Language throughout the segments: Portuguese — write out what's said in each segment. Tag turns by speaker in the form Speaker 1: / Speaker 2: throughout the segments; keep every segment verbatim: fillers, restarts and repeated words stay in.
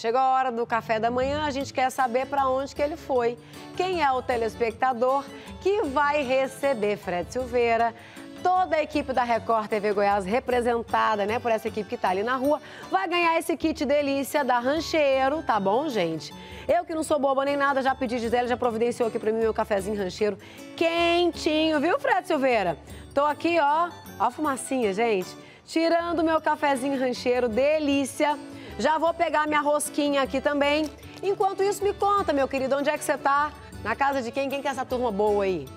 Speaker 1: Chegou a hora do café da manhã, a gente quer saber para onde que ele foi. Quem é o telespectador que vai receber Fred Silveira? Toda a equipe da Record T V Goiás, representada, né, por essa equipe que tá ali na rua, vai ganhar esse kit delícia da Rancheiro, tá bom, gente? Eu que não sou boba nem nada, já pedi, Gisele já providenciou aqui pra mim meu cafezinho Rancheiro quentinho, viu, Fred Silveira? Tô aqui, ó, ó a fumacinha, gente, tirando meu cafezinho Rancheiro, delícia. Já vou pegar minha rosquinha aqui também. Enquanto isso, me conta, meu querido, onde é que você tá? Na casa de quem? Quem que é essa turma boa aí?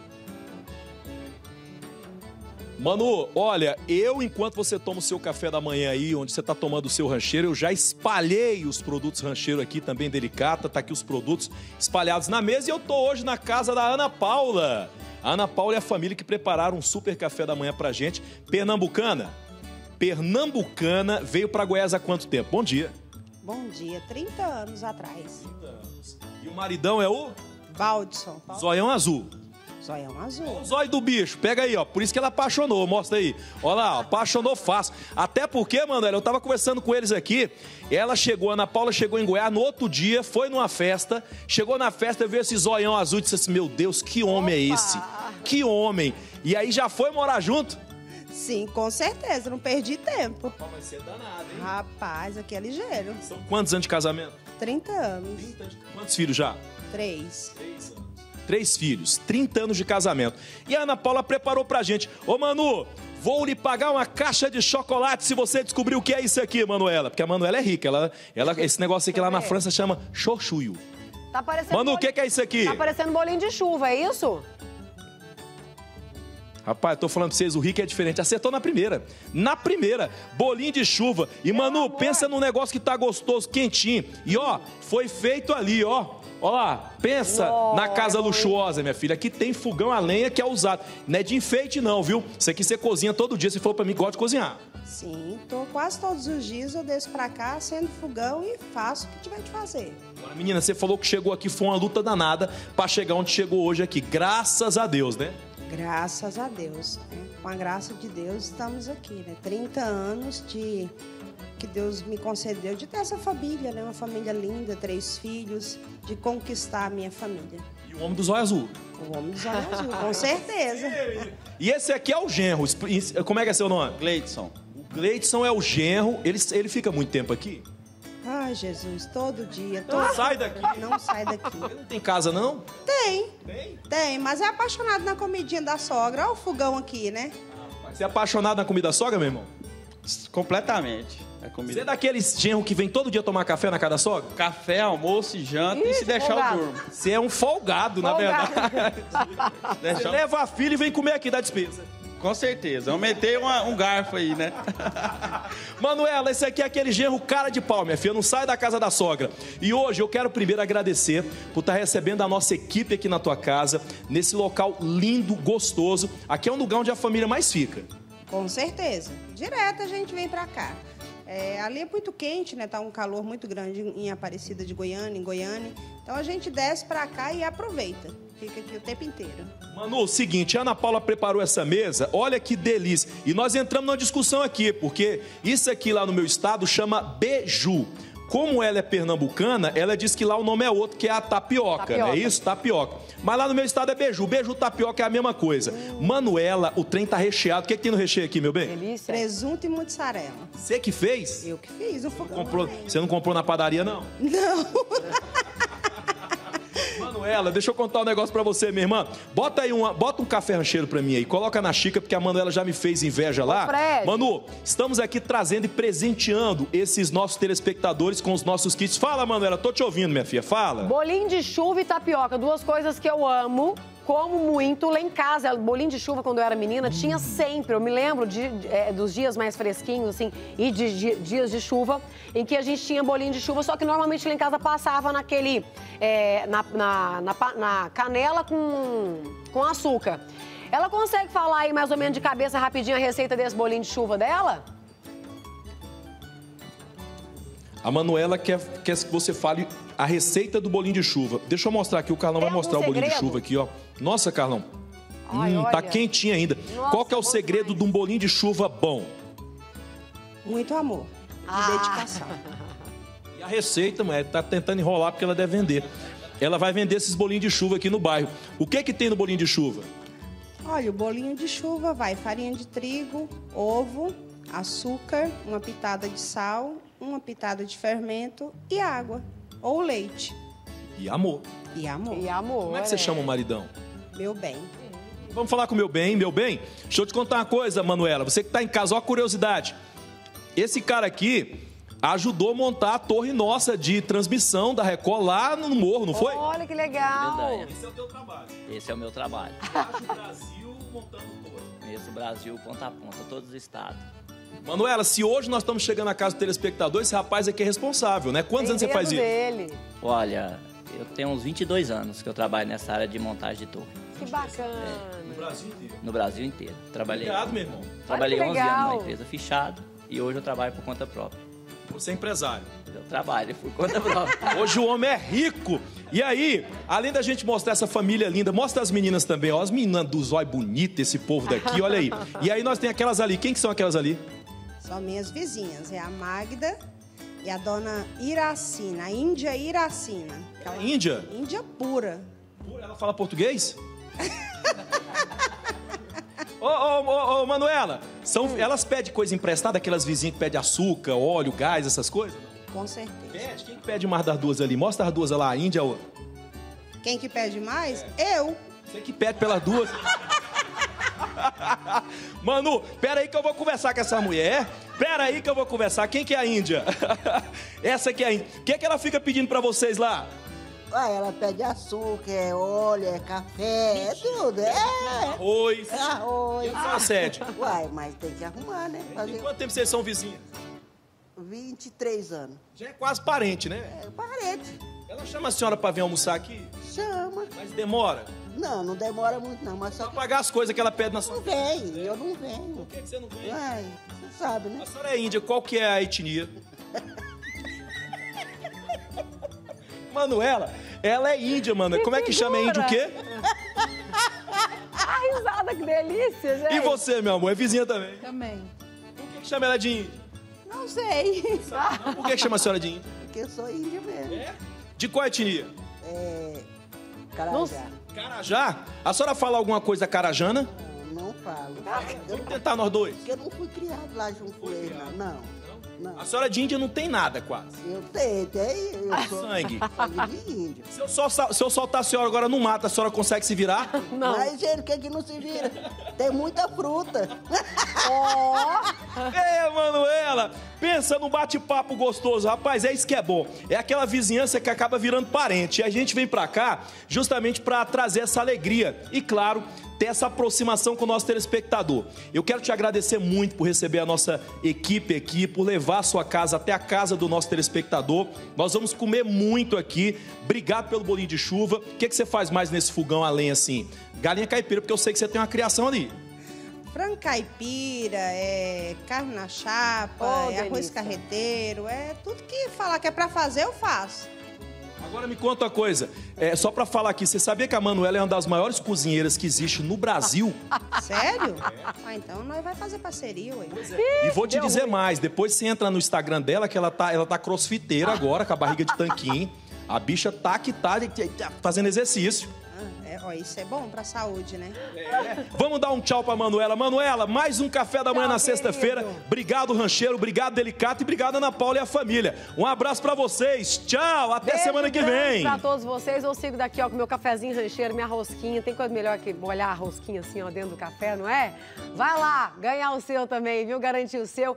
Speaker 2: Manu, olha, eu, enquanto você toma o seu café da manhã aí, onde você tá tomando o seu rancheiro, eu já espalhei os produtos rancheiro aqui, também delicata, tá aqui os produtos espalhados na mesa e eu tô hoje na casa da Ana Paula. A Ana Paula e a família que prepararam um super café da manhã pra gente. Pernambucana, Pernambucana, veio pra Goiás há quanto tempo? Bom dia.
Speaker 3: Bom dia, trinta anos atrás.
Speaker 2: trinta anos. E o maridão é o?
Speaker 3: Valdson.
Speaker 2: Zoião azul.
Speaker 3: Zoião azul.
Speaker 2: Olha o zóio do bicho, pega aí, ó. Por isso que ela apaixonou, mostra aí. Olha lá, ó, apaixonou fácil. Até porque, Manuela, eu tava conversando com eles aqui. Ela chegou, a Ana Paula chegou em Goiás no outro dia, foi numa festa. Chegou na festa, viu esse zoião azul e disse assim: meu Deus, que homem é esse? Que homem. E aí já foi morar junto?
Speaker 3: Sim, com certeza, não perdi tempo.
Speaker 2: Rapaz, vai ser danado, hein?
Speaker 3: Rapaz, aqui é ligeiro.
Speaker 2: São quantos anos de casamento?
Speaker 3: trinta anos.
Speaker 2: trinta anos. Quantos filhos já?
Speaker 3: Três.
Speaker 2: Três anos. Três filhos, trinta anos de casamento. E a Ana Paula preparou pra gente. Ô, Manu, vou lhe pagar uma caixa de chocolate se você descobrir o que é isso aqui, Manuela. Porque a Manuela é rica. Ela, ela, esse negócio aqui lá na França chama chochuio.
Speaker 1: Tá parecendo
Speaker 2: Manu, o
Speaker 1: bolinho...
Speaker 2: que, que é isso aqui?
Speaker 1: Tá parecendo bolinho de chuva, é isso?
Speaker 2: Rapaz, eu tô falando pra vocês, o rico é diferente. Acertou na primeira. Na primeira, bolinho de chuva. E, Manu,
Speaker 1: amor.
Speaker 2: pensa num negócio que tá gostoso, quentinho. E, ó, foi feito ali, ó. Ó lá, pensa
Speaker 1: Nossa.
Speaker 2: na casa luxuosa, minha filha. Aqui tem fogão a lenha que é usado. Não é de enfeite, não, viu? Isso aqui você cozinha todo dia. Você falou pra mim que gosta de cozinhar.
Speaker 3: Sim, tô quase todos os dias eu desço pra cá, acendo fogão e faço o que tiver de fazer.
Speaker 2: Agora, menina, você falou que chegou aqui, foi uma luta danada pra chegar onde chegou hoje aqui. Graças a Deus, né?
Speaker 3: Graças a Deus. Né? Com a graça de Deus estamos aqui, né? trinta anos de... que Deus me concedeu de ter essa família, né? Uma família linda, três filhos, de conquistar a minha família.
Speaker 2: E o homem do zóio azul.
Speaker 3: O homem do zóio azul, com certeza.
Speaker 2: E esse aqui é o genro. Como é que é seu nome?
Speaker 4: Gleidson.
Speaker 2: O Gleidson é o genro. Ele, ele fica muito tempo aqui?
Speaker 3: Ai, Jesus, todo dia.
Speaker 2: Não
Speaker 3: todo...
Speaker 2: sai daqui.
Speaker 3: Não sai daqui.
Speaker 2: Ele não tem casa, não?
Speaker 3: Tem.
Speaker 2: Tem?
Speaker 3: Tem, mas é apaixonado na comidinha da sogra. Olha o fogão aqui, né?
Speaker 2: Você é apaixonado na comida sogra, meu irmão?
Speaker 4: Completamente. É
Speaker 2: Você
Speaker 4: comida.
Speaker 2: é daqueles genro que vem todo dia tomar café na casa da sogra?
Speaker 4: Café, almoço e janta e
Speaker 1: Ixi,
Speaker 4: se deixar
Speaker 1: folgado.
Speaker 4: eu durmo.
Speaker 2: Você é um folgado, na
Speaker 1: Folgado.
Speaker 2: verdade. Você
Speaker 4: Deixar...
Speaker 2: leva a filha e vem comer aqui da despesa.
Speaker 4: Com certeza. Eu metei uma, um garfo aí, né?
Speaker 2: Manuela, esse aqui é aquele genro cara de pau, minha filha. Não sai da casa da sogra. E hoje eu quero primeiro agradecer por estar recebendo a nossa equipe aqui na tua casa, nesse local lindo, gostoso. Aqui é um lugar onde a família mais fica.
Speaker 3: Com certeza. Direto a gente vem pra cá. É, ali é muito quente, né? Tá um calor muito grande em Aparecida de Goiânia, em Goiânia. Então a gente desce pra cá e aproveita. Fica aqui o tempo inteiro.
Speaker 2: Manu, seguinte, a Ana Paula preparou essa mesa, olha que delícia. E nós entramos numa discussão aqui, porque isso aqui lá no meu estado chama beiju. Como ela é pernambucana, ela diz que lá o nome é outro, que é a tapioca,
Speaker 1: Tapioca.
Speaker 2: não é isso? Tapioca. Mas lá no meu estado é beiju. Beiju, tapioca é a mesma coisa. Hum. Manuela, o trem tá recheado. O que, é que tem no recheio aqui, meu bem?
Speaker 1: Delícia.
Speaker 3: Presunto e mussarela.
Speaker 2: Você que fez?
Speaker 3: Eu que fiz o fogão.
Speaker 2: Comprou, você não comprou na padaria, não?
Speaker 3: Não.
Speaker 2: Manuela, deixa eu contar um negócio pra você, minha irmã. Bota aí uma, bota um café rancheiro pra mim aí. Coloca na xícara, porque a Manuela já me fez inveja lá.
Speaker 1: Fred.
Speaker 2: Manu, estamos aqui trazendo e presenteando esses nossos telespectadores com os nossos kits. Fala, Manuela, tô te ouvindo, minha filha. Fala.
Speaker 1: Bolinho de chuva e tapioca, duas coisas que eu amo. Como muito lá em casa, bolinho de chuva quando eu era menina, tinha sempre, eu me lembro de, de, é, dos dias mais fresquinhos, assim, e de, de dias de chuva, em que a gente tinha bolinho de chuva, só que normalmente lá em casa passava naquele, é, na, na, na, na canela com, com açúcar. Ela consegue falar aí mais ou menos de cabeça rapidinho a receita desse bolinho de chuva dela?
Speaker 2: A Manuela quer, quer que você fale a receita do bolinho de chuva. Deixa eu mostrar aqui, o Carlão
Speaker 1: Tem
Speaker 2: vai mostrar o
Speaker 1: algum
Speaker 2: bolinho de
Speaker 1: segredo?
Speaker 2: chuva aqui, ó. Nossa, Carlão.
Speaker 1: Ai,
Speaker 2: hum,
Speaker 1: olha.
Speaker 2: tá quentinho ainda.
Speaker 1: Nossa,
Speaker 2: Qual que é o
Speaker 1: bom
Speaker 2: segredo
Speaker 1: demais.
Speaker 2: de um bolinho de chuva bom?
Speaker 3: Muito amor e
Speaker 1: Ah.
Speaker 3: dedicação.
Speaker 2: E a receita, mulher, tá tentando enrolar porque ela deve vender. Ela vai vender esses bolinhos de chuva aqui no bairro. O que que tem no bolinho de chuva?
Speaker 3: Olha, o bolinho de chuva vai farinha de trigo, ovo, açúcar, uma pitada de sal, uma pitada de fermento e água ou leite.
Speaker 2: E amor.
Speaker 3: E amor.
Speaker 1: E amor.
Speaker 2: Como é que você chama o maridão?
Speaker 3: Meu bem.
Speaker 2: Vamos falar com o meu bem, meu bem? Deixa eu te contar uma coisa, Manuela. Você que tá em casa, ó a curiosidade. Esse cara aqui ajudou a montar a torre nossa de transmissão da Record lá no morro, não foi?
Speaker 1: Olha que legal.
Speaker 5: Verdade.
Speaker 2: Esse é o teu trabalho.
Speaker 5: Esse é o meu trabalho.
Speaker 2: Viaja o Brasil montando torre.
Speaker 5: Esse Brasil ponta a ponta, todos os estados.
Speaker 2: Manuela, se hoje nós estamos chegando na casa do telespectador, esse rapaz aqui é responsável, né? Quantos
Speaker 1: Tem
Speaker 2: anos você faz
Speaker 1: medo
Speaker 2: isso?
Speaker 1: dele.
Speaker 5: Olha, eu tenho uns vinte e dois anos que eu trabalho nessa área de montagem de torre,
Speaker 1: Que bacana.
Speaker 2: No Brasil inteiro.
Speaker 5: no Brasil inteiro. Trabalhei,
Speaker 2: Obrigado, meu irmão.
Speaker 5: trabalhei
Speaker 1: Olha que
Speaker 5: onze anos
Speaker 1: legal.
Speaker 5: na empresa fechado e hoje eu trabalho por conta própria.
Speaker 2: Você é empresário.
Speaker 5: Eu trabalho por conta própria.
Speaker 2: Hoje o homem é rico. E aí, além da gente mostrar essa família linda, mostra as meninas também, ó. As meninas do zóio bonito, esse povo daqui, olha aí. E aí nós tem aquelas ali. Quem que são aquelas ali?
Speaker 3: São minhas vizinhas. É a Magda e a dona Iracina, a Índia Iracina.
Speaker 2: A Índia.
Speaker 3: Índia pura.
Speaker 2: Ela fala português? Ô, ô, ô, ô, Manuela, são, elas pedem coisa emprestada, aquelas vizinhas que pedem açúcar, óleo, gás, essas coisas?
Speaker 3: Com certeza.
Speaker 2: Pede? Quem que pede mais das duas ali? Mostra as duas lá, a Índia ou...
Speaker 3: Quem que pede mais? Eu.
Speaker 2: Você que pede pelas duas. Manu, pera aí que eu vou conversar com essa mulher. Pera aí que eu vou conversar. Quem que é a Índia? Essa aqui é a Índia. O que é que ela fica pedindo pra vocês lá?
Speaker 6: Uai, ela pede açúcar, é óleo, é café, é tudo. É
Speaker 2: Arroz.
Speaker 6: arroz.
Speaker 2: Fala sério.
Speaker 6: Uai, mas tem que arrumar, né?
Speaker 2: Tem
Speaker 6: Fazer
Speaker 2: quanto tempo vocês são vizinhas?
Speaker 6: vinte e três anos.
Speaker 2: Já é quase parente, né?
Speaker 6: É parente.
Speaker 2: Ela chama a senhora pra vir almoçar aqui,
Speaker 6: Chama.
Speaker 2: mas demora.
Speaker 6: Não, não demora muito não, mas só
Speaker 2: Pra
Speaker 6: que
Speaker 2: pagar as coisas que ela pede na
Speaker 6: não
Speaker 2: sua
Speaker 6: vem, eu não venho.
Speaker 2: Por que que você não vem?
Speaker 6: Uai, você sabe, né?
Speaker 2: A senhora é índia, qual que é a etnia? Manuela, ela é índia, mano.
Speaker 1: Que
Speaker 2: Como é que chama? É índio o quê?
Speaker 1: A risada, que delícia, gente.
Speaker 2: E você, meu amor? É vizinha também.
Speaker 6: Também.
Speaker 2: Por que, que chama ela de índia?
Speaker 6: Não sei,
Speaker 2: Não, por que, que chama a senhora de índia?
Speaker 6: porque eu sou índia mesmo.
Speaker 2: É? De qual etnia?
Speaker 6: É...
Speaker 1: Nossa.
Speaker 6: Carajá.
Speaker 2: Carajá? A senhora fala alguma coisa carajana?
Speaker 6: Não, não falo. Eu,
Speaker 2: Vamos tentar nós dois.
Speaker 6: porque eu não fui criado lá junto com ele, não. Não, não.
Speaker 2: A senhora de índia não tem nada, quase.
Speaker 6: Eu tenho, tenho. Eu sou
Speaker 2: Sangue.
Speaker 6: sangue de índio.
Speaker 2: Se eu, só, se eu soltar a senhora agora no mato, a senhora consegue se virar?
Speaker 1: Não.
Speaker 6: Mas, gente, o que que não se vira? Tem muita fruta.
Speaker 2: Ei, Manuela, pensa num bate-papo gostoso. Rapaz, é isso que é bom. É aquela vizinhança que acaba virando parente. E a gente vem pra cá justamente pra trazer essa alegria. E, claro, ter essa aproximação com o nosso telespectador. Eu quero te agradecer muito por receber a nossa equipe aqui, por levar a sua casa até a casa do nosso telespectador. Nós vamos comer muito aqui. Obrigado pelo bolinho de chuva. O que, que você faz mais nesse fogão além assim? Galinha caipira, porque eu sei que você tem uma criação ali.
Speaker 3: Frango caipira, é carne na chapa,
Speaker 1: Oh,
Speaker 3: é arroz
Speaker 1: delícia.
Speaker 3: carreteiro, é tudo que falar que é pra fazer, eu faço.
Speaker 2: Agora me conta uma coisa, é, só pra falar aqui, você sabia que a Manuela é uma das maiores cozinheiras que existe no Brasil?
Speaker 3: Sério? Ah, então nós vai fazer parceria, ué.
Speaker 2: E vou te
Speaker 1: deu
Speaker 2: dizer
Speaker 1: ruim.
Speaker 2: mais, depois você entra no Instagram dela, que ela tá, ela tá crossfiteira agora, com a barriga de tanquinho. A bicha tá que tá fazendo exercício.
Speaker 3: Ah, é, ó, isso é bom pra saúde, né?
Speaker 2: Vamos dar um tchau pra Manuela. Manuela, mais um café da manhã
Speaker 1: Tchau,
Speaker 2: na sexta-feira.
Speaker 1: querido.
Speaker 2: Obrigado, Rancheiro. Obrigado, Delicato. E obrigado, Ana Paula e a família. Um abraço pra vocês. Tchau. Até
Speaker 1: Beijo
Speaker 2: semana que
Speaker 1: grande
Speaker 2: vem.
Speaker 1: pra todos vocês. Eu sigo daqui, ó, com meu cafezinho rancheiro, minha rosquinha. Tem coisa melhor que molhar a rosquinha assim, ó, dentro do café, não é? Vai lá, ganhar o seu também, viu? Garantir o seu.